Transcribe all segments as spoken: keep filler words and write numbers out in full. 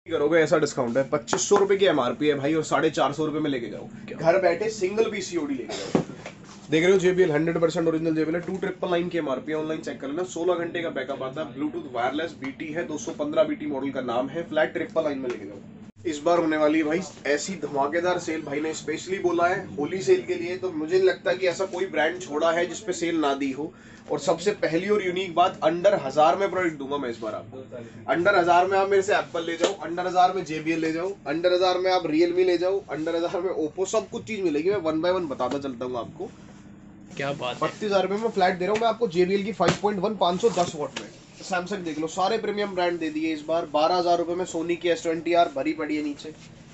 करोगे ऐसा डिस्काउंट है। पच्चीस सौ रुपए की एमआरपी है भाई और साढ़े चार सौ रुपए में लेके जाओ, घर बैठे सिंगल पीस सीओडी लेके जाओ। देख रहे हो JBL hundred percent original JBL है, टू ट्रिपल नाइन की एमआरपी है, ऑनलाइन चेक कर लेना। सोलह घंटे का बैकअप आता है, ब्लूटूथ वायरलेस बीटी है, दो सौ पंद्रह बीटी मॉडल का नाम है, फ्लैट ट्रिपल नाइन में लेके जाओ। इस बार होने वाली है भाई ऐसी धमाकेदार सेल, भाई ने स्पेशली बोला है होली सेल के लिए, तो मुझे नहीं लगता कि ऐसा कोई ब्रांड छोड़ा है जिसपे सेल ना दी हो। और सबसे पहली और यूनिक बात, अंडर हजार में प्रोडक्ट दूंगा मैं इस बार आपको। अंडर हजार में आप मेरे से एप्पल ले जाओ, अंडर हजार में जेबीएल ले जाओ, अंडर हजार में आप रियलमी ले जाओ, अंडर हजार में ओप्पो, सब कुछ चीज मिलेगी। मैं वन बाय वन बताता चलता हूँ आपको। क्या बात है। बत्तीस हजार रुपए में फ्लैट दे रहा हूँ मैं आपको जेबीएल की फाइव पॉइंट वन पाँच सौ दस वॉट में। सैमसंग देख लो, सारे प्रीमियम ब्रांड दे दिए इस बार। बारह हजार रुपए में सोनी की एस ट्वेंटी आर भरी पड़ी है नीचे।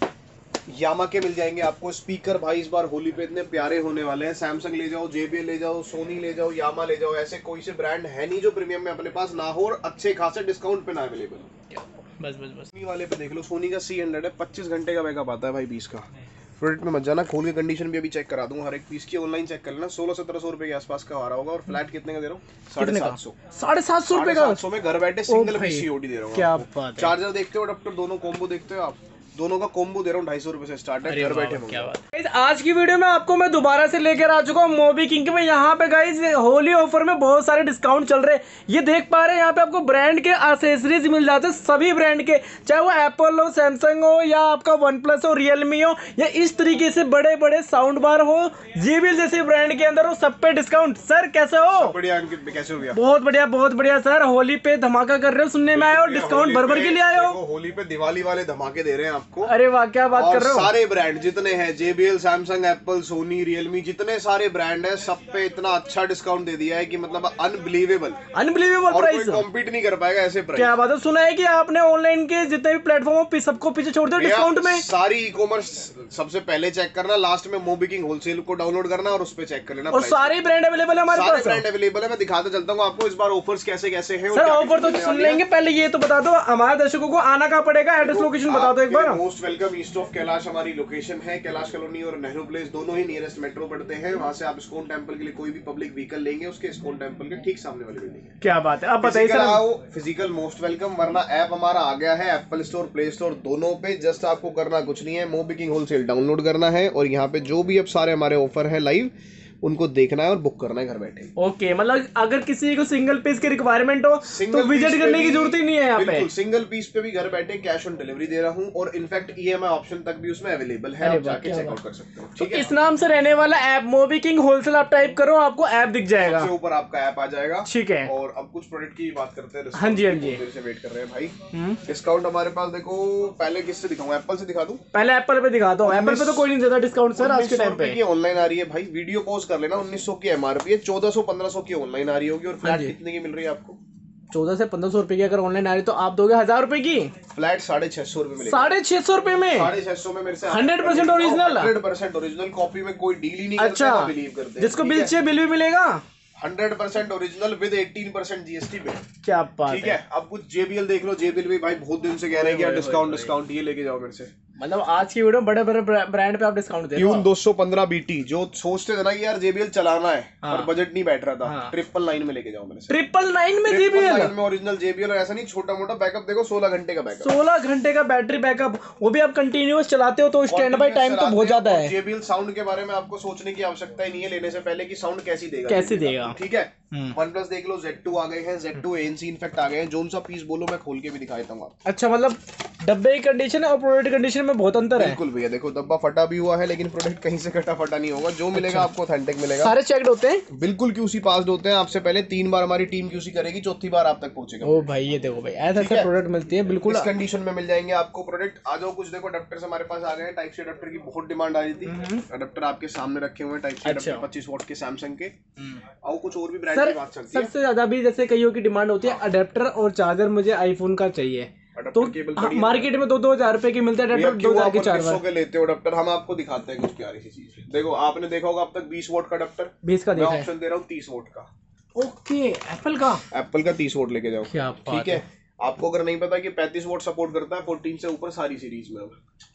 यामा के मिल जाएंगे आपको स्पीकर, भाई इस बार होली पे इतने प्यारे होने वाले हैं। सैमसंग ले जाओ, जेबीएल ले जाओ, सोनी ले जाओ, यामा ले जाओ, ऐसे कोई से ब्रांड है नहीं जो प्रीमियम में अपने पास ना हो और अच्छे खासे डिस्काउंट पे ना अवेलेबल हो। बस बस बस सोनी वाले पे देख लो, सोनी का सी हंड्रेड है, पच्चीस घंटे का बैकअप आता है भाई बीस का। प्रोडक्ट में मत जाना, खोल के कंडीशन भी अभी चेक करा दूंगा हर एक पीस की, ऑनलाइन चेक कर लेना। सोलह सत्रह सौ रुपए के आसपास का आ रहा होगा और फ्लैट कितने का दे रहा हूँ? साढ़े सात सौ साढ़े सात सौ रुपए का सात सौ में घर बैठे सिंगल पीस सीओडी दे रहा हूँ। क्या बात है। चार्जर देखते हो, अडेप्टर दोनों कॉम्बो देखते हो आप, दोनों का कॉम्बो दे रहा हूँ ढाई सौ रुपए से स्टार्ट है, घर बैठे। क्या बात है। आज की वीडियो में आपको मैं दोबारा से लेकर आ चुका हूँ मोबी किंग में। यहाँ पे गाइस होली ऑफर में बहुत सारे डिस्काउंट चल रहे हैं, ये देख पा रहे हैं। यहाँ पे आपको ब्रांड के एक्सेसरीज मिल जाते हैं, सभी ब्रांड के, चाहे वो एप्पल हो, सैमसंग हो, या आपका वन प्लस हो, रियलमी हो, या इस तरीके से बड़े बड़े साउंड बार हो, जेबीएल जैसे ब्रांड के अंदर हो, सब पे डिस्काउंट। सर कैसे हो? बढ़िया अंकित, कैसे हो भैया? बहुत बढ़िया बहुत बढ़िया सर। होली पे धमाका कर रहे हो, सुनने में आए हो, डिस्काउंट भर भर के लिए आए हो। होली पे दिवाली वाले धमाके दे रहे हैं आपको। अरे वाह, क्या बात कर रहे हो। सारे ब्रांड जितने हैं, JBL, Samsung, Apple, Sony, Realme, जितने सारे ब्रांड है सब पे इतना अच्छा डिस्काउंट दे दिया है कि मतलब अनबिलीवेबल अनबिलीवेबल प्राइस, कोई कॉम्पीट नहीं कर पाएगा ऐसे प्राइस। क्या बात है। सुना है कि आपने ऑनलाइन के जितने भी प्लेटफॉर्म हो सबको पीछे छोड़ दिया डिस्काउंट में। सारी ई कॉमर्स सबसे पहले चेक करना, लास्ट में मोबी किंग होलसेल को डाउनलोड करना और उस पे चेक कर लेना। और सारे ब्रांड अवेलेबल है हमारे पास, सारे ब्रांड अवेलेबल है। मैं दिखाता चलता हूँ आपको इस बार ऑफर्स कैसे कैसे हैं। सर ऑफर तो सुन लेंगे, पहले ये तो बता दो हमारे दर्शकों को आना कहाँ पड़ेगा, एड्रेस लोकेशन बता दो एक बार। Most welcome, east of Kailash हमारी लोकेशन है। कैलाश कॉलोनी और नेहरू प्लेस दोनों ही नियरेस्ट मेट्रो पड़ते हैं। वहां से आप इस्कॉन टेंपल के लिए कोई भी पब्लिक व्हीकल लेंगे, उसके इस्कॉन टेंपल के ठीक सामने वाली बिल्डिंग है। क्या बात है। अब बताइए सर। आओ, फिजिकल मोस्ट वेलकम, वरना ऐप हमारा आ गया है एप्पल स्टोर, प्ले स्टोर दोनों पे। जस्ट आपको करना कुछ नहीं है, मोबी किंग होलसेल डाउनलोड करना है और यहाँ पे जो भी अब सारे हमारे ऑफर है लाइव, उनको देखना है और बुक करना है घर बैठे। ओके, मतलब अगर किसी को सिंगल पीस की रिक्वायरमेंट हो तो विजिट करने की जरूरत ही नहीं है यहाँ पे। सिंगल पीस पे भी घर बैठे कैश ऑन डिलीवरी दे रहा हूँ और इनफैक्ट ईएमआई ऑप्शन तक भी उसमें अवेलेबल है, आप जाके चेकआउट कर सकते हो। ठीक है, इस नाम से रहने वाला ऐप मोबी किंग होलसेल आप टाइप करो, आपको ऐप दिख जाएगा, सबसे ऊपर आपका ऐप आ जाएगा। ठीक है। और अब कुछ प्रोडक्ट की बात करते हैं। हाँ जी हाँ जी, देर से वेट कर रहे हैं भाई। डिस्काउंट हमारे पास देखो, पहले किससे दिखाऊं? एप्पल से दिखा दूं? पहले एप्पल पे दिखा दो। एप्पल पे तो कोई नहीं देता डिस्काउंट सर आज के टाइम पे। ऑनलाइन आ रही है भाई, वीडियो पॉज कर लेना। उन्नीस सौ की एमआरपी है, चौदह सौ पंद्रह सौ की ऑनलाइन आ रही होगी। और फ्लैट कितने की मिल रही है आपको? चौदह से पंद्रह सौ रुपए की अगर ऑनलाइन आ रही तो आप दोगे हजार रुपए की। फ्लैट साढ़े छह सौ रुपए मिलेगा। साढ़े छह सौ रुपए में? साढ़े छह सौ में मेरे से hundred percent original, hundred percent original copy में कोई डील ही नहीं करते। अच्छा, बिलीव करते हैं जिसको बिल चाहिए बिल भी मिलेगा। Hundred percent original with eighteen percent GST पे। क्या बात ठीक है। अब कुछ जेबीएल देख लो, जेबीएल भी भाई बहुत दिन से कह रहे हैं कि डिस्काउंट डिस्काउंट ये लेके जाओ मेरे से। मतलब आज की वीडियो बड़े बड़े ब्रांड पे आप डिस्काउंट दे रहे हो। दो सौ पंद्रह बीटी, जो सोचते थे ना कि यार जेबीएल चलाना है हाँ। पर बजट नहीं बैठ रहा था, हाँ। ट्रिपल नाइन में लेके जाओ मेरे से। ट्रिपल नाइन में जेबीएल में ओरिजिनल जेबीएल, और ऐसा नहीं छोटा मोटा बैकअप देखो, सोलह घंटे का बैकअप, सोलह घंटे का बैटरी बैकअप, वो भी आप कंटिन्यूअस चलाते हो तो स्टैंड बाय टाइम तो बहुत ज्यादा है। जेबीएल साउंड के बारे में आपको सोचने की आवश्यकता ही नहीं है लेने से पहले कि साउंड कैसी देगा, कैसी देगा। ठीक है। वन प्लस देख लो, जेड टू आ गए हैं, जेड टू एएनसी इनफैक्ट आ गए हैं। जोन सा पीस बोलो मैं खोल के भी दिखा देता हूँ। अच्छा, मतलब डब्बे की कंडीशन और प्रोडक्ट कंडीशन में बहुत अंतर है। बिल्कुल भैया, देखो डब्बा फटा भी हुआ है लेकिन प्रोडक्ट कहीं से कटा फटा नहीं होगा। जो मिलेगा आपको ऑथेंटिक मिलेगा। सारे चेक्ड होते हैं, बिल्कुल क्यूसी पास होते हैं। आपसे पहले तीन बार हमारी टीम क्यूसी करेगी, चौथी बार आप तक पहुंचेगा। ओ भाई ये देखो भाई, ऐसे ऐसे प्रोडक्ट मिलती है बिल्कुल इस कंडीशन में मिल जाएंगे आपको प्रोडक्ट। आ जाओ, कुछ देखो अडेप्टर्स हमारे पास आ गए हैं। टाइप सी अडेप्टर की बहुत डिमांड आ रही थी, अडेप्टर आपके सामने रखे हुए हैं। टाइप सी अडेप्टर पच्चीस वॉट के सैमसंग के। आओ कुछ और भी ब्रांड की बात चलती है। सबसे ज्यादा भी जैसे कईयों की डिमांड होती है अडेप्टर और चार्जर, मुझे आईफोन का चाहिए तो मार्केट में दो दो हजार रुपए की मिलते हैं अडेप्टर, दो हजार के चार के लेते हो अडेप्टर। हम आपको दिखाते हैं कुछ प्यारी सी चीज। देखो आपने देखा होगा अब तक बीस वोट का अडेप्टर, बीस का देखा है। ऑप्शन दे रहा हूँ तीस वोट का। ओके, एप्पल का एप्पल का तीस वोट लेके जाओ, ठीक है। है। आपको अगर नहीं पता कि पैंतीस वोट सपोर्ट करता है फोर्टीन से ऊपर सारी सीरीज में,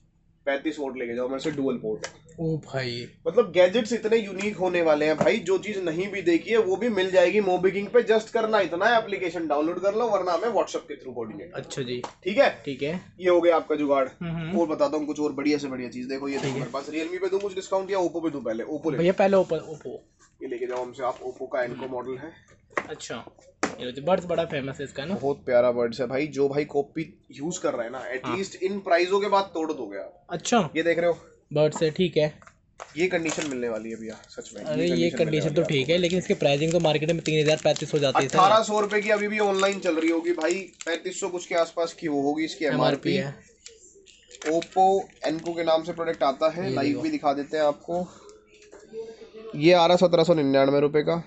पैंतीस वोट लेके जाओ मेरे से, डुअल पोर्ट। ओ भाई मतलब गैजेट्स इतने यूनिक होने वाले हैं भाई, जो चीज नहीं भी देखी है वो भी मिल जाएगी मोबीकिंग पे। जस्ट करना इतना है, एप्लीकेशन डाउनलोड कर लो, वरना हमें व्हाट्सएप के थ्रू कोऑर्डिनेट। अच्छा जी, ठीक है ठीक है, ये हो गया आपका जुगाड़। और बताता हूँ कुछ और बढ़िया से बढ़िया चीज। देखो ये देखो मेरे पास रियलमी पे दूं कुछ डिस्काउंट या ओप्पो पे दूं? पहले ओप्पो ले भैया पहले ओप्पो ओप्पो ये लेके जाओ हमसे आप। ओप्पो का एनको मॉडल है। अच्छा, ये तो बर्ड्स बड़ा फेमस है इसका ना, बहुत प्यारा बर्ड्स है भाई। जो भाई कॉपी यूज कर रहा है ना, एटलीस्ट इन प्राइसों के बाद तोड़ दोगे आप। अच्छा ये देख रहे हो बर्ड्स है, ठीक है। ये कंडीशन मिलने वाली है भैया सच में। अरे ये कंडीशन तो ठीक है, लेकिन इसकी प्राइसिंग तो मार्केट में तीन हजार पैंतीस हो जाती है। अठारह सौ रुपए की अभी भी ऑनलाइन चल रही होगी भाई, पैंतीस सौ कुछ के आसपास की वो होगी इसकी एमआरपी है। ओप्पो एनको के नाम से प्रोडक्ट आता है, लाइव भी दिखा देते हैं आपको। ये आ रहा सत्रह सौ निन्यानवे रुपए का।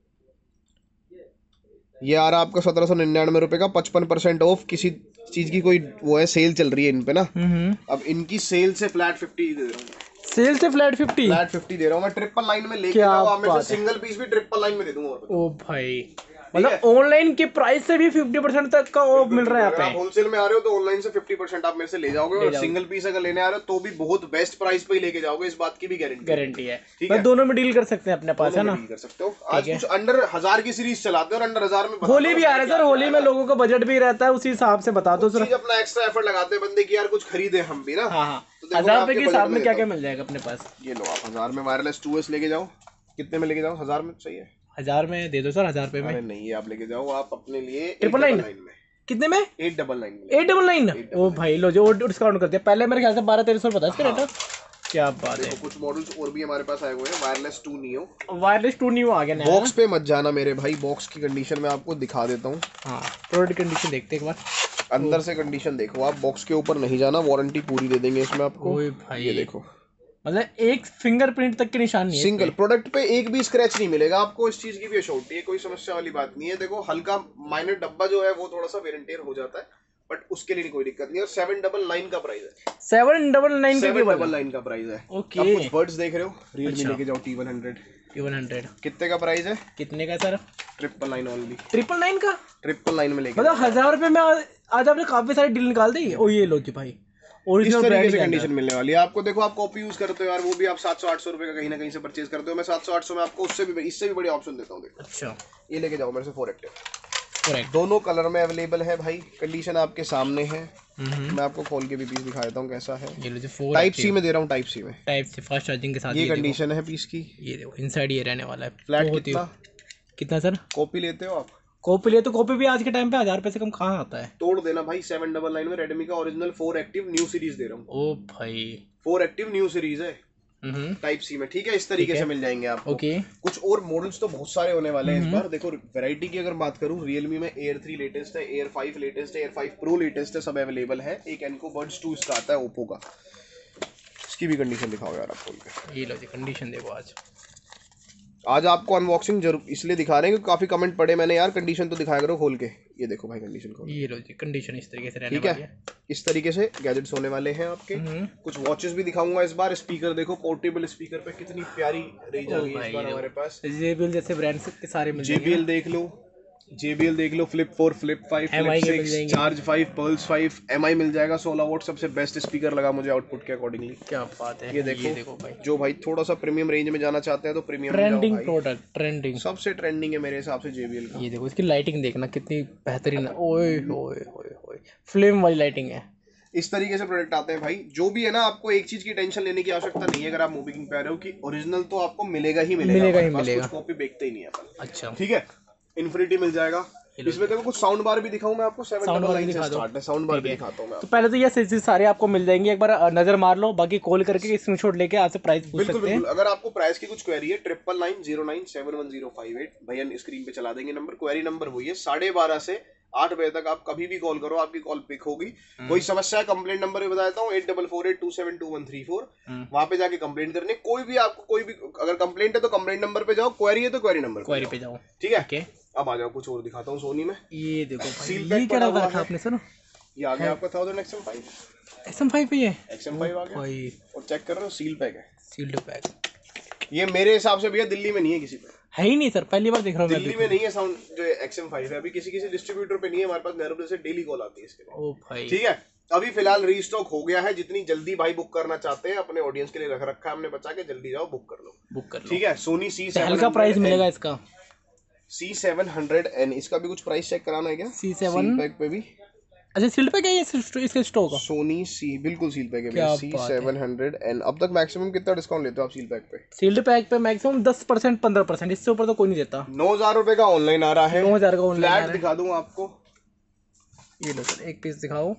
ये आ रहा आपका सत्रह सौ निन्यानवे रुपए का, पचपन परसेंट ऑफ। किसी चीज की कोई वो है सेल चल रही है इन पे ना, अब इनकी सेल से फ्लैट फिफ्टी दे रहा हूँ। सेल से फ्लैट फिफ्टी फ्लैट फिफ्टी दे रहा हूँ मैं। ट्रिपल लाइन में लेके जाओ आप, मैं सिंगल पीस भी ट्रिपल लाइन में दे दूंगा। ओ भाई, मतलब ऑनलाइन की प्राइस से भी फिफ्टी परसेंट तक का ऑफ मिल रहा है यहाँ पे। आप होलसेल में आ रहे हो तो ऑनलाइन से फिफ्टी परसेंट आप मेरे से ले जाओगे, और सिंगल पीस अगर लेने आ रहे हो तो भी बहुत बेस्ट प्राइस पे ही लेके जाओगे, इस बात की भी गारंटी गारंटी है। ठीक है, दोनों में डील कर सकते हैं अपने पास, है ना? डील कर सकते हो। आज कुछ अंडर हजार की सीरीज चलाते हो और अंडर हजार में होली भी आ रहा है सर, होली में लोगों का बजट भी रहता है, उसी हिसाब से बता दो सर। अपना एक्स्ट्रा एफर्ट लगाते हैं बंदे की यार कुछ खरीदे हम भी ना। हाँ हाँ, हजार रुपए के हिसाब में क्या क्या मिल जाएगा अपने पास? ये लो आप हजार में वायरलेस टू एस लेके जाओ। कितने में लेके जाओ? हजार में चाहिए? हजार में दे दो सर, हजार रुपए में। अरे नहीं, ये आप लेके जाओ आप अपने लिए ट्रिपल नाइन में। कितने में? एट डबल नाइन में। एट डबल नाइन ओ भाई लो, जो डिस्काउंट कर दिया। पहले मेरे ख्याल से बारह तेरह सौ पता है इसका रेट। क्या बात है। कुछ मॉडल्स और भी हमारे पास आए हुए हैं। Wireless two Neo, wireless two Neo आ गया। बॉक्स पे मत जाना मेरे भाई, बॉक्स की कंडीशन में आपको दिखा देता हूँ। हाँ, प्रोडक्ट कंडीशन देखते एक बार, अंदर से कंडीशन देखो आप। बॉक्स के ऊपर नहीं जाना, वारंटी पूरी दे देंगे इसमें आपको। भाई ये देखो, मतलब एक फिंगरप्रिंट तक के निशान नहीं है। सिंगल प्रोडक्ट पे एक भी स्क्रैच नहीं मिलेगा आपको, इस चीज की भी अश्योरिटी है, कोई समस्या वाली बात नहीं है। देखो हल्का माइनर डब्बा जो है वो थोड़ा सा वेयर एंड टियर हो जाता है, बट उसके लिए कोई दिक्कत नहीं। और सेवन डबल नाइन का प्राइस है। Seven double nine seven double nine का प्राइस है। ओके, आप कुछ बर्ड्स देख रहे हो, रियलमी लेके जाओ T one hundred. T one hundred कितने का प्राइस है? कितने का sir? Triple nine only. Triple nine का? ट्रिपल नाइन में लेके मतलब हजार रुपए में आज आपने काफी सारी डील निकाल दी। ओ ये लो जी भाई, इस तरीके से कंडीशन मिलने वाली है आपको। देखो आप कॉपी यूज करते हो यार, वो भी आप सात सौ आठ सौ रुपए का कहीं ना कहीं से परचेज करते हो। मैं सात सौ आठ सौ में आपको उससे भी इससे भी बड़ी ऑप्शन देता हूँ। देखो अच्छा, ये लेके जाओ मेरे से फोर एक्टिव, दोनों कलर में अवेलेबल है भाई। कंडीशन आपके सामने है, मैं आपको खोल के भी पीस दिखा देता हूँ कैसा है। ये लो जी, फोर टाइप सी में दे रहा हूँ, टाइप सी में, टाइप सी फास्ट चार्जिंग के साथ। ये कंडीशन है पीस की। ये देखो इनसाइड ये रहने वाला है। फ्लैट कितना कितना सर? कॉपी लेते हो आप? कॉपी ले तो कॉपी भी आज के टाइम पे हजार रुपए से कम कहाँ आता है। तोड़ देना भाई। सेवन डबल नाइन में रेडमी का original four active new series दे रहा हूँ। ओ भाई, फोर एक्टिव न्यू सीरीज है टाइप सी में। ठीक है, इस तरीके से मिल जाएंगे आपको। ओके, कुछ और मॉडल्स तो बहुत सारे होने वाले हैं इस बार। देखो वैरायटी की अगर बात करूं, रियलमी में एयर थ्री लेटेस्ट है, एयर फाइव लेटेस्ट है, एयर फाइव प्रो लेटेस्ट है, सब अवेलेबल है। एक एनको बड्स टू इसका आता है ओप्पो का, इसकी भी कंडीशन दिखाओ यार आप खोल के। ये लो जी कंडीशन देखो। आज आज आपको अनबॉक्सिंग जरूर इसलिए दिखा रहे हैं क्योंकि काफी कमेंट पड़े मैंने यार, कंडीशन तो दिखाया करो खोल के। ये देखो भाई कंडीशन खोल। ये लो जी कंडीशन इस तरीके से रहने ठीक है, इस तरीके से गैजेट्स होने वाले हैं आपके। कुछ वॉचेस भी दिखाऊंगा इस बार। स्पीकर देखो, पोर्टेबल स्पीकर पे कितनी प्यारी रेंज आ गई है इस बार हमारे पास। जेबीएल जैसे ब्रांड्स के सारे मिल जाएंगे। जेबीएल देख लो, जेबीएल देख लो, flip four, flip five, flip six, charge five, pulse five, Mi मिल जाएगा। सोलह वोट सबसे बेस्ट स्पीकर लगा मुझे आउटपुट के अकॉर्डिंगली। क्या बात है। ये देखो, ये देखो भाई, जो भाई थोड़ा सा प्रीमियम रेंज में जाना चाहते हैं तो प्रीमियम ट्रेंडिंग प्रोडक्ट, ट्रेंडिंग सबसे ट्रेंडिंग है मेरे हिसाब से जेबीएल का। ये देखो इसकी लाइटिंग देखना कितनी बेहतरीन। ओए होए होए होए, फ्लेम वाली लाइटिंग है। इस तरीके से प्रोडक्ट आते हैं भाई। जो भी है ना, आपको एक चीज की टेंशन लेने की आवश्यकता नहीं है अगर आप मोबीकिंग पे आ रहे हो कि ओरिजिनल तो आपको मिलेगा ही मिलेगा, मिलेगा ही मिलेगा। कुछ कॉपी बेचते ही नहीं है। अच्छा, ठीक है, इन्फिनिटी मिल जाएगा। इसमें देखो कुछ साउंड बार भी दिखाऊं मैं आपको। सेवन डबल नाइन से स्टार्ट है, साउंड बार भी दिखाता हूं मैं। तो पहले तो ये चीज सारे आपको मिल जाएंगी, एक बार नजर मार लो। बाकी कॉल करके स्क्रीनशॉट लेके आपसे प्राइस पूछ सकते हैं। अगर आपको प्राइस की कुछ क्वेरी है, triple nine zero nine seven one zero five eight भैया स्क्रीन पे चला देंगे नंबर। क्वेरी नंबर वही है, साढ़े बारह से आठ बजे तक आप कभी भी कॉल करो, आपकी कॉल पिक होगी। कोई समस्या है, कंप्लेंट नंबर भी बता देता हूँ, eight double four eight two seven two one three four. वहां पे जाके कंप्लेंट करनी। कोई भी आपको कोई भी अगर कंप्लेंट है तो कंप्लेंट नंबर पे जाओ, क्वेरी है तो क्वेरी नंबर क्वेरी पे जाओ। ठीक है, अब आ जाओ कुछ और दिखाता हूँ सोनी में। ये देखो भाई, ये क्या लगा रखा आपने सर? ये आ गया आपका thousand XM five. XM five पे ये एक्सएम फाइव आ गया भाई, और चेक कर रहे हो सील पैक है। Sealed pack. ये मेरे हिसाब से भैया दिल्ली में नहीं है किसी पे, है ही नहीं सर, पहली बार देख रहा हूँ दिल्ली में नहीं है साउंड जो एक्सएम फाइव है। अभी किसी किसी डिस्ट्रीब्यूटर पे नहीं है हमारे पास। नैरोब्ले से डेली कॉल आती है इसके लिए। ओ भाई, ठीक है, अभी फिलहाल रीस्टॉक हो गया है, जितनी जल्दी भाई बुक करना चाहते हैं अपने ऑडियंस के लिए रख रखा है हमने बचा के, जल्दी जाओ बुक कर लो, बुक कर लो। ठीक है। सोनी सी सेवन हल्का प्राइस मिलेगा इसका, सी सेवन हंड्रेड एन, इसका भी कुछ प्राइस चेक कराना है क्या? सी सेवन पैक पे भी अच्छा सील पैक है ये इसके स्टॉक? सोनी सी बिल्कुल सील पैक है, सी सेवन हंड्रेड एन। अब तक मैक्सिमम कितना डिस्काउंट लेते हो आप सील पैक पे? सील्ड पैक पे मैक्सिमम दस परसेंट पंद्रह परसेंट, इससे ऊपर तो कोई नहीं देता। नौ हजार रुपए का ऑनलाइन आ रहा है, नौ हजार का ऑनलाइन। फ्लैट दिखा दूं आपको, ये लो सर एक पीस दिखाओ,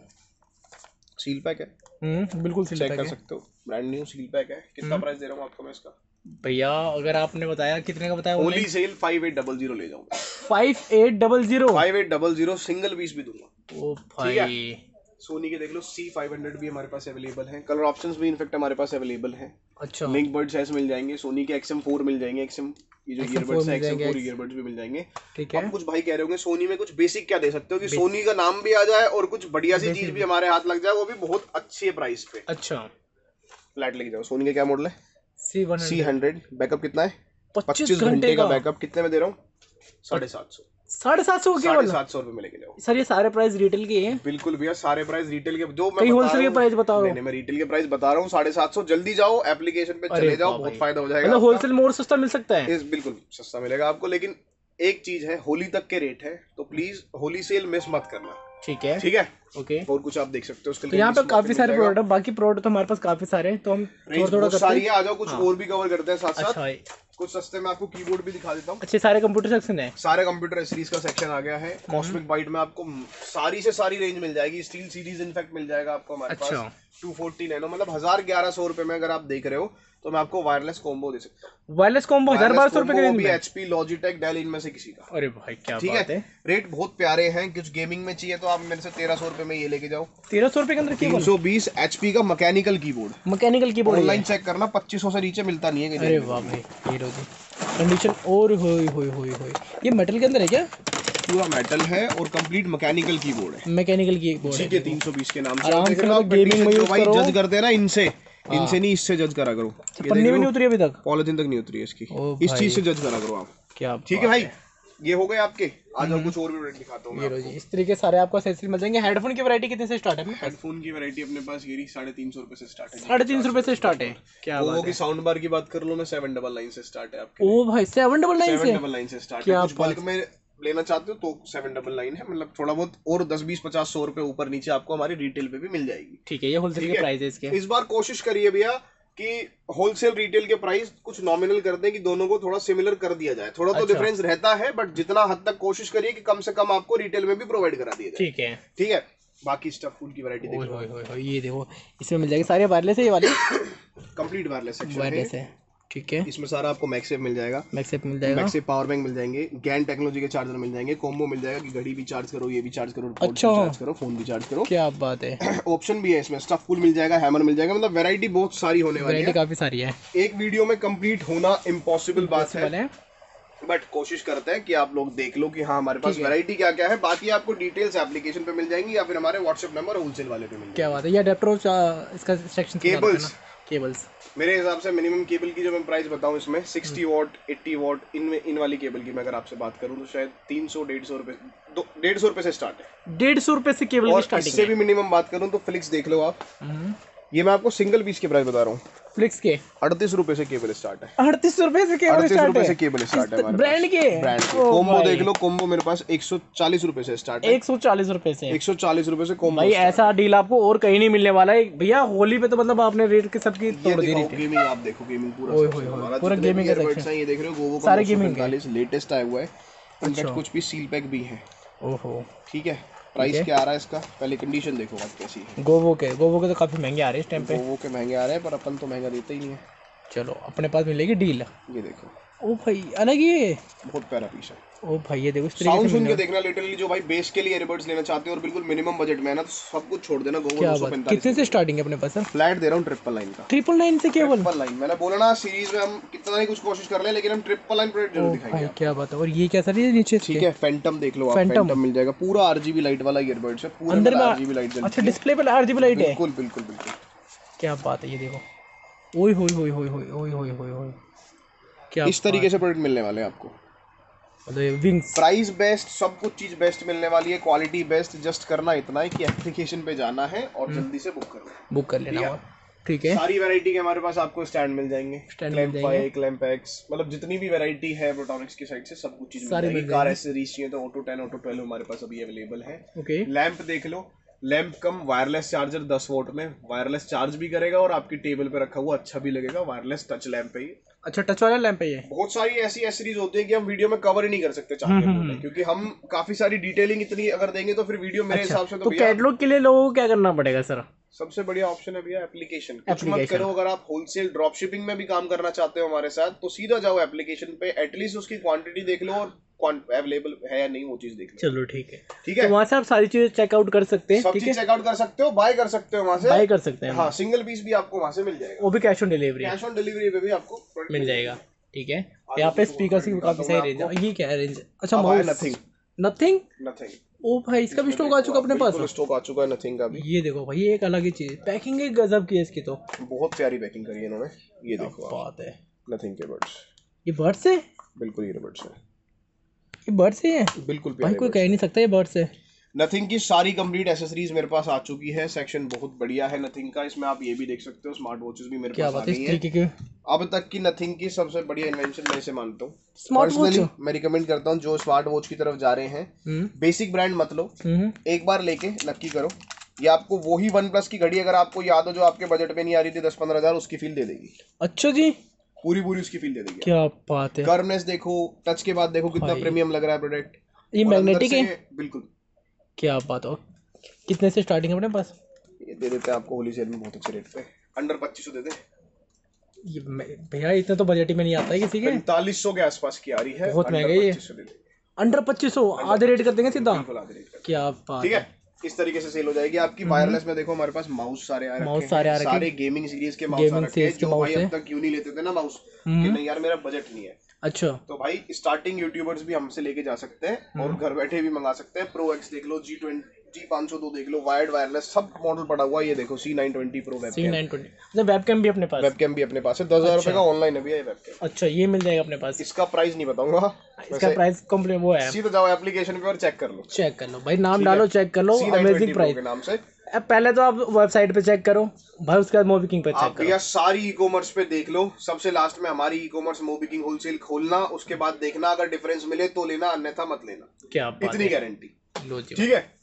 सील पैक है, हम्म बिल्कुल सील पैक चेक है, कर सकते हो, ब्रांड न्यू सील पैक है। कितना प्राइस दे रहा हूँ आपको मैं इसका भैया? अगर आपने बताया कितने का बताया, wholesale five eight double zero ले जाऊंगा, five eight double zero five eight double zero single piece भी दूंगा। ओ भाई सोनी के देख लो, सी फाइव हंड्रेड भी हमारे पास अवेलेबल है, कलर ऑप्शंस भी इनफेक्ट हमारे पास अवेलेबल है। अच्छा लिंक बर्ड्स ऐसे मिल जाएंगे, सोनी के एक्सएम फोर मिल जाएंगे, एक्सएम ये जो ईयरबड्स है एक्सएम फोर ईयरबड्स भी मिल जाएंगे, ठीक है। अब कुछ भाई कह रहे होंगे सोनी में कुछ बेसिक क्या दे सकते हो कि सोनी का नाम भी आ जाए और कुछ बढ़िया सी चीज भी हमारे हाथ लग जाए, वो भी बहुत अच्छी प्राइस पे। अच्छा फ्लैट लेके जाओ। सोनी का क्या मॉडल है? C one C hundred. Backup कितना है? पच्चीस घंटे का बैकअप। कितने में दे रहा हूँ? साढ़े सात सौ साढ़े सात सौ साढ़े सात सौ रुपए में लेके जाओ सर। ये सारे प्राइस रिटेल के हैं? बिल्कुल भैया, सारे प्राइस रिटेल के, जो मैं होलसेल के प्राइस बता रहा हूँ, मैं रिटेल के प्राइस बता रहा हूँ साढ़े सात सौ। जल्दी जाओ, एप्लीकेशन पे चले जाओ, बहुत फायदा हो जाएगा। मतलब होलसेल में और सस्ता मिल सकता है? बिल्कुल सस्ता मिलेगा आपको, लेकिन एक चीज है, होली तक के रेट है, तो प्लीज होली सेल मिस मत करना, ठीक है? ठीक है, ओके। और कुछ आप देख सकते हो उसके लिए। तो यहाँ पे काफी सारे प्रोडक्ट है, बाकी प्रोडक्ट तो हमारे पास काफी सारे हैं, तो हम थोड़ा थोड़ा सारी है, आ जाओ कुछ और भी कवर करते हैं साथ साथ। कुछ सस्ते में आपको कीबोर्ड भी दिखा देता हूँ। अच्छे सारे कंप्यूटर सेक्शन है, सारे कंप्यूटर एसेसरीज का सेक्शन आ गया है। कॉस्मिक बाइट में आपको सारी से सारी रेंज मिल जाएगी, स्टील सीरीज इनफैक्ट मिल जाएगा आपको हमारे अच्छा। पास टू फोर्टी नैनो, मतलब हजार ग्यारह सौ रुपए में अगर आप देख रहे हो तो मैं आपको वायरलेस कॉम्बो दे सकता हूँ। वायरलेस कॉम्बो हजार बारह सौ रुपए के भी एचपी लॉजिटेक डेल इनमें से किसी का। अरे भाई क्या ठीक बात है, रेट बहुत प्यारे हैं। कुछ गेमिंग में चाहिए तो आप मेरे से तेरह सौ रुपए में ये लेके जाओ। तेरह सौ रुपए के अंदर तीन सौ बीस एचपी का mechanical keyboard, mechanical keyboard online check करना, पच्चीस सौ से नीचे मिलता नहीं है। अरे वाह भाई, ये लो जी कंडीशन। और होई होई होई होई, ये मेटल के अंदर है क्या? पूरा मेटल है और कंप्लीट मैकेनिकल कीबोर्ड है, मैकेनिकल कीबोर्ड है, तीन सौ बीस के नाम से। आराम से गेमिंग में यूज करो। जज करते हैं ना इनसे, इनसे नहीं, इससे जज करा करो। पन्नी में नहीं उतरी अभी तक, पॉलिथीन तक नहीं उतरी है इसकी, इस चीज से जज करा करो आप। क्या ठीक है भाई, ये हो गए आपके। आ जाओ कुछ और भी प्रोडक्ट दिखाता हूँ। ये लो जी, इस तरीके सारे आपको एक्सेसरीज मिल जाएंगे। हेडफोन की वैरायटी कितने से स्टार्ट है? हेडफोन की वैरायटी अपने पास ये साढ़े तीन सौ रुपए से स्टार्ट है। साढ़े तीन सौ रुपए से स्टार्ट है। क्या बात है। साउंड बार की बात कर लो, मैं सेवन डबल नाइन से स्टार्ट है आपके। ओ भाई सेवन डबल नाइन से डबल नाइन से स्टार्ट है। कुछ बल्क में लेना चाहते हो तो सेवन डबल नाइन है, मतलब थोड़ा बहुत और दस बीस पचास सौ रुपए ऊपर नीचे आपको हमारी रिटेल पे भी मिल जाएगी। ठीक है, ये होलसेल के प्राइस है इसके। इस बार कोशिश करिए भैया कि होलसेल रिटेल के प्राइस कुछ नॉमिनल कर दें कि दोनों को थोड़ा सिमिलर कर दिया जाए। थोड़ा तो डिफरेंस रहता है, बट जितना हद तक कोशिश करिए कि कम से कम आपको रिटेल में भी प्रोवाइड करा दिया जाए। ठीक है, ठीक है। बाकी स्टफ फूड की वैरायटी देखो, ये देखो इसमें मिल जाएगी सारे वायरलेस है, ये वाले कंप्लीट वायरलेस सेक्शन वायरलेस है। ठीक है, इसमें सारा आपको मैक्सेफ मिल जाएगा, मैक्सेफ मिल जाएगा, मैक्सेफ पावर बैंक मिल जाएंगे, गैन टेक्नोलॉजी के चार्जर मिल जाएंगे, कॉम्बो मिल जाएगा कि घड़ी भी चार्ज करो, ये भी चार्ज करो, अच्छा चार्ज करो, फोन भी चार्ज करो। क्या बात है। ऑप्शन भी है इसमें, स्टफ फुल मिल जाएगा, हैमर मिल जाएगा, मतलब वैरायटी बहुत सारी होने वाली है, काफी सारी है। एक वीडियो में कंप्लीट होना इम्पॉसिबल बात है, बट कोशिश करते हैं कि आप लोग देख लो कि हाँ हमारे पास वैरायटी क्या क्या है। बाकी आपको डिटेल्स एप्लीकेशन पे मिल जाएंगी या फिर हमारे व्हाट्सएप नंबर होलसेल वाले पे मिल जाएंगे। क्या बात है। ये अडेप्टर इसका सेक्शन केबल्स केबल्स मेरे हिसाब से मिनिमम केबल की जो मैं प्राइस बताऊं इसमें सिक्सटी वॉट एट्टी वॉट इन इन वाली केबल की मैं अगर आपसे बात करूं तो शायद तीन सौ डेढ़ सौ रुपए डेढ़ सौ रुपए से स्टार्ट है। डेढ़ सौ रुपए से केबल की स्टार्टिंग है। इससे भी मिनिमम बात करूं तो फ्लिक्स देख लो आप, ये मैं आपको सिंगल पीस के प्राइस बता रहा हूँ। फ्लिक्स के अड़तीस रुपए से केबल स्टार्ट है। अड़तीस रुपए से केबल स्टार्ट है। से केबल स्टार्ट है ब्रांड के ब्रांड कॉम्बो देख लो, कॉम्बो मेरे पास एक सौ चालीस रुपए से स्टार्ट है। एक सौ चालीस रुपए से एक सौ चालीस रुपए से कॉम्बो। भाई ऐसा डील आपको और कहीं नहीं मिलने वाला है भैया। होली पे तो मतलब आपने रेट के सबकी तोड़ दी थी। गेमिंग आप देखो, गेमिंग पूरा पूरा गेमिंग का सेक्शन है। ये देख रहे हो गोवो का सारे गेमिंग लेटेस्ट आया हुआ है, इनफैक्ट कुछ भी सील पैक भी है। ओहो ठीक है। प्राइस क्या आ रहा है इसका, पहले कंडीशन देखो आप कैसी है। गोवो के गोवो के तो काफी महंगे आ रहे हैं इस टाइम पे। गोवो के महंगे आ रहे हैं पर अपन तो महंगा देते ही नहीं है। चलो अपने पास मिलेगी डील। ये देखो, ओ भाई अलग ही है, बहुत प्यारा पीस है। ओ भाई ये देखो, साउंड सुन के देखना। लिटरली जो भाई बेस के लिए ईयरबड्स लेना चाहते हो और बिल्कुल मिनिमम बजट में है ना, तो सब कुछ छोड़ देना। गोवो दो सौ पैंतालीस। कितने से स्टार्टिंग है अपने पास सर? फ्लैट दे रहा हूं ट्रिपल नाइन का। ट्रिपल नाइन से केवल ट्रिपल नाइन। मैंने बोला ना सीरीज में हम कितना ही कुछ कोशिश कर ले, लेकिन हम ट्रिपल नाइन प्रोडक्ट जरूर दिखाएंगे। क्या बात है। और ये क्या सर, ये नीचे ठीक है फैंटम देख लो आप, फैंटम मिल जाएगा। पूरा आरजीबी लाइट वाला ईयरबड्स है, पूरा अंदर में आरजीबी लाइट जलती है। अच्छा डिस्प्ले पे आरजीबी लाइट है। बिल्कुल बिल्कुल बिल्कुल। क्या बात है। ये देखो, ओए होए होए होए होए होए होए होए होए, क्या इस तरीके से प्रोडक्ट मिलने वाले हैं आपको। मतलब विंग्स प्राइस बेस्ट, सब कुछ चीज बेस्ट मिलने वाली है, क्वालिटी बेस्ट। जस्ट करना इतना है कि एप्लीकेशन पे जाना है और जल्दी से बुक कर लेना बुक कर लेना होगा। ठीक है, सारी वैरायटी के हमारे पास आपको स्टैंड मिल जाएंगे, स्टैंड मिल क्लैंप फाइव, क्लैंप एक्स, मतलब जितनी भी वैरायटी है प्रोटॉनिक्स की साइड से सब कुछ चीज मिल सारी जाएगी। मिल कार एसेसरीज चाहिए तो ऑटो टेन ऑटो ट्वेल्व हमारे पास अभी अवेलेबल है। ओके, लैंप देख लो, लैंप कम वायरलेस चार्जर दस वोल्ट में, वायरलेस चार्ज भी करेगा और आपकी टेबल पे रखा हुआ अच्छा भी लगेगा। वायरलेस टच लैंप है ये। अच्छा टच वाला लैंप है ये। बहुत सारी ऐसी एसेसरीज होती है कि हम वीडियो में कवर ही नहीं कर सकते चाहते हैं, क्योंकि हम काफी सारी डिटेलिंग इतनी अगर देंगे तो फिर वीडियो मेरे हिसाब से तो तो भैया कैटलॉग के लिए लोगों को क्या करना पड़ेगा सर? सबसे बढ़िया ऑप्शन है भैया एप्लीकेशन। कुछ मत करो, अगर आप होलसेल ड्रॉप शिपिंग में भी काम करना चाहते हो हमारे साथ तो सीधा जाओ एप्लीकेशन पे, एटलीस्ट उसकी क्वांटिटी देख लो और अवेलेबल है या नहीं वो चीज देख लो। चलो ठीक है, ठीक है, तो वहाँ से आप सारी चीजें चेकआउट कर सकते हैं। सब ठीक चीज है, चेकआउट कर सकते हो, बाय कर सकते हो वहां से, बाय कर सकते हैं। हाँ, सिंगल पीस भी आपको वहां से मिल जाएगा, वो भी cash on delivery cash on delivery पे भी आपको product मिल जाएगा। ठीक है, यहाँ पे स्पीकर की काफी सही रेंज है। ये क्या है रेंज? अच्छा अब आया माउस नथिंग नथिंग नथिंग ओ भाई, इसका भी स्टॉक आ चुका अपने पास। स्टॉक आ चुका है नथिंग का भी। ये देखो भाई, ये एक अलग ही चीज, पैकिंग एक गजब की है इसकी तो। बहुत प्यारी पैकिंग करी है इन्होंने। ये देखो आप, बात है, नथिंग के बर्ड्स, ये बर्ड से, बिल्कुल ये बर्ड्स है, ये बर्ड से है बिल्कुल भाई, प्यारे कोई कह ही नहीं सकता ये बर्ड से। नथिंग की सारी कंप्लीट एसेसरीज मेरे पास आ चुकी है। सेक्शन बहुत बढ़िया है नथिंग का, इसमें आप ये भी देख सकते हो, स्मार्ट वॉचेस भी मेरे क्या पास आ बात है, गई इस है। तरीके के अब तक की नथिंग की सबसे बढ़िया इन्वेंशन मैं इसे मानता हूँ। Smart watch. पर्सनली मैं रिकमेंड करता हूँ जो स्मार्ट वॉच की तरफ जा रहे हैं, बेसिक ब्रांड मत लो, एक बार लेके नक्की करो। ये आपको वही वन प्लस की घड़ी अगर आपको याद हो जो आपके बजट में नहीं आ रही थी दस पंद्रह हजार, उसकी फील दे देगी। अच्छा जी, पूरी पूरी उसकी फील दे देगी। क्या बात है, कर्वनेस देखो, टच के बाद देखो कितना प्रीमियम लग रहा है प्रोडक्ट। ये मैग्नेटिक है, बिल्कुल। क्या बात हो। कितने से स्टार्टिंग है अपने पास? ये दे देते हैं आपको होली सेल में बहुत अच्छे रेट पे, अंडर पच्चीस सौ दे दे। ये भैया इतने तो बजट ही में नहीं आता है किसी के। पैंतालीस सौ के आसपास की आ रही है, बहुत महंगा है ये। अंडर पच्चीस सौ आधे रेट कर देंगे सीधा। बिल्कुल आधे रेट कर। क्या बात ठीक है, इस तरीके से सेल हो जाएगी आपकी। वायरलेस में देखो हमारे पास माउस सारे आ रखे हैं, माउस सारे आ रखे हैं, सारे गेमिंग सीरीज के माउस आ रखे हैं, जो भाई अब तक क्यों नहीं लेते थे ना माउस, कि नहीं यार मेरा बजट नहीं है। अच्छा, तो भाई स्टार्टिंग यूट्यूबर्स भी हमसे लेके जा सकते हैं और घर बैठे भी मंगा सकते हैं। प्रो एक्स देख लो, जी ट्वेंटी जी पाँच सौ दो देख लो, वायर्ड वायरलेस सब मॉडल पड़ा हुआ है। ये देखो C nine twenty pro C nine twenty, अच्छा वेबकैम भी अपने पास, वेबकैम भी अपने पास है, दस हजार रुपए का ऑनलाइन है भैया ये वेबकैम। अच्छा ये मिल जाएगा अपने पास। इसका प्राइस नहीं बताऊंगा, इसका प्राइस कंप्लीट वो है, सीधा जाओ एप्लीकेशन पे और चेक कर लो, चेक कर लो भाई, नाम डालो चेक कर लो, अमेजिंग प्राइस के नाम से। अब पहले तो आप वेबसाइट पे चेक करो भाई, उसके बाद मोबिकिंग पे चेक आप करो। भैया सारी ई कॉमर्स पे देख लो, सबसे लास्ट में हमारी ई कॉमर्स मोबिकिंग होलसेल खोलना, उसके बाद देखना अगर डिफरेंस मिले तो लेना, अन्यथा मत लेना। क्या बात इतनी है, गारंटी। लो जी ठीक है,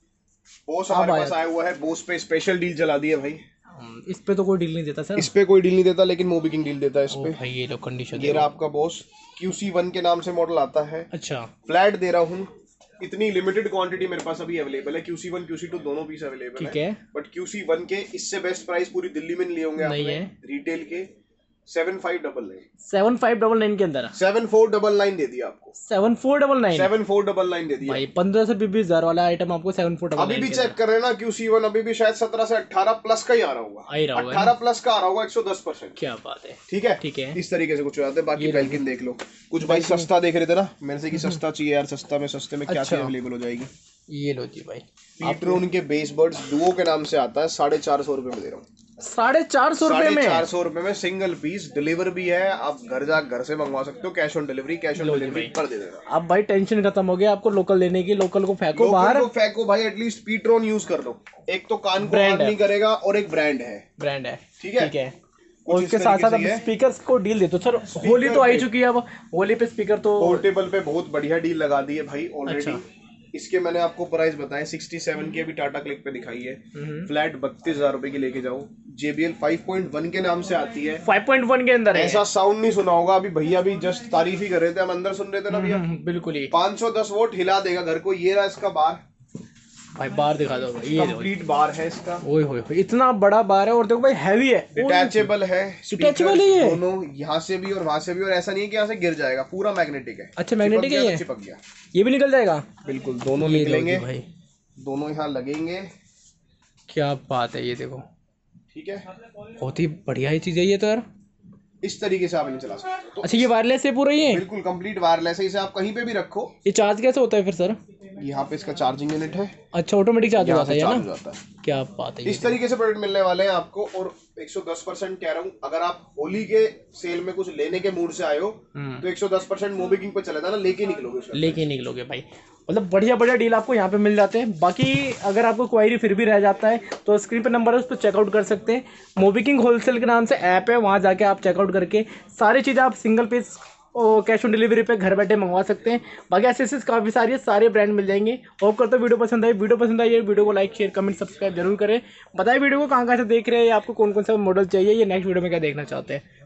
बोस हमारे पास आया हुआ है, बोस पे स्पेशल डील चला दी है भाई। इस पे तो कोई डील नहीं देता सर, इस पे कोई डील नहीं देता, लेकिन मोबिकिंग डील देता है इस पे। भाई ये लो कंडीशन, ये रहा आपका बॉस, क्यू सी वन के नाम से मॉडल आता है। अच्छा फ्लैट दे रहा हूँ, इतनी लिमिटेड क्वांटिटी मेरे पास अभी अवेलेबल है। Q C one Q C two दोनों पीस अवेलेबल है, ठीक है, बट क्यू सी वन के इससे बेस्ट प्राइस पूरी दिल्ली में नहीं लिए होंगे नहीं आपने है। रिटेल के seven five double nine seven five double nine के अंदर सेवन फोर डबल नाइन दे दिया आपको, seven four double nine seven four double nine दे दिया भाई, पंद्रह से बीस हजार वाला आइटम आपको सेवन फोर डबल अभी भी चेक कर रहे हैं ना, क्यू सी वन अभी भी शायद सत्रह से अठारह प्लस का ही आ रहा होगा, आ ही रहा होगा, अठारह प्लस का आ रहा होगा एक सौ दस परसेंट। क्या बात है, ठीक है, ठीक है, इस तरीके से कुछ हो जाता है। बाकी बेल्किन देख लो, कुछ भाई सस्ता देख रहे थे ना मेरे से कि सस्ता चाहिए यार, सस्ता में सस्ते में क्या क्या अवेलेबल हो जाएगी। ये लो जी भाई, पीट्रोन के बेस बर्ड्स डुओ के नाम से आता है, साढ़े चार सौ रुपए में दे रहा हूँ, साढ़े चार सौ रुपए में, चार सौ रुपए में सिंगल पीस, डिलीवर भी है, आप घर जा घर से मंगवा सकते हो, cash on delivery, cash on delivery पर दे देगा। अब भाई टेंशन खत्म हो गया आपको लोकल लेने की, लोकल को फेंको बाहर, को फेंको भाई, एटलीस्ट पीट्रोन यूज कर लो, एक तो कान को हार्म नहीं करेगा और एक ब्रांड है, ब्रांड है, ठीक है, ठीक है। और उसके साथ साथ अब स्पीकर्स को डील देते सर, होली तो आई चुकी है, अब होली पे स्पीकर तो पोर्टेबल पे बहुत बढ़िया डील लगा दी है भाई ऑलरेडी। इसके मैंने आपको प्राइस बताए, सिक्सटी सेवन की अभी टाटा क्लिक पे दिखाई है, फ्लैट बत्तीस हजार रुपए की लेके जाओ। जेबीएल फाइव पॉइंट वन के नाम से आती है, फाइव पॉइंट वन के अंदर है, ऐसा साउंड नहीं सुना होगा अभी, भैया भी जस्ट तारीफ ही कर रहे थे, हम अंदर सुन रहे थे ना भैया, बिल्कुल ही पाँच सौ दस वोट हिला देगा घर को। ये रहा इसका बार भाई, बार दिखा दो भाई, ये कंप्लीट बार है इसका, ओए होए इतना बड़ा बार है, और देखो भाई हैवी है, डिटैचेबल है, डिटैचेबल है ये, दोनों यहाँ से भी और वहां से भी, और ऐसा नहीं है कि यहाँ से गिर जाएगा, पूरा मैग्नेटिक है। अच्छा मैग्नेटिक है ये, चिपक गया, ये भी निकल जाएगा, बिल्कुल दोनों निकलेंगे भाई, दोनों यहाँ लगेंगे। क्या बात है, ये देखो, ठीक है, बहुत ही बढ़िया ही चीज है ये तो यार, इस तरीके से आप नहीं चला सकते। तो अच्छा ये वायरलेस है पूरा, ये बिल्कुल कंप्लीट वायरलेस है, इसे आप कहीं पे भी रखो। ये चार्ज कैसे होता है फिर सर? यहाँ पे इसका चार्जिंग यूनिट है, अच्छा ऑटोमेटिक चार्ज हो यहाँ जाता से है चार्ज ना, हो जाता है। क्या बात है। इस तरीके से प्रोडक्ट मिलने वाले हैं आपको। और एक सौ दस परसेंट कह रहा हूँ, अगर आप होली के सेल में कुछ लेने के मूड से आए हो तो एक सौ दस परसेंट मोबी किंग पे चला था ना, लेके निकलोगे उसका, लेके निकलोगे भाई। मतलब बढ़िया बढ़िया डील आपको यहाँ पे मिल जाते हैं। बाकी अगर आपको क्वायरी फिर भी रह जाता है तो स्क्रीन पे नंबर है, उस पर चेकआउट कर सकते हैं। मोबी किंग होलसेल के नाम से ऐप है, वहाँ जाके आप चेकआउट करके सारी चीज़ें आप सिंगल पीस और कैश ऑन डिलीवरी पे घर बैठे मंगवा सकते हैं। बाकी ऐसे काफ़ी सारी है, सारे ब्रांड मिल जाएंगे। होप करते हो वीडियो पसंद आई। वीडियो पसंद आई है वीडियो को लाइक शेयर कमेंट सब्सक्राइब जरूर करें। बताइए वीडियो को कहाँ कहाँ से देख रहे हैं, आपको कौन कौन सा मॉडल चाहिए, ये नेक्स्ट वीडियो में क्या देखना चाहते हैं।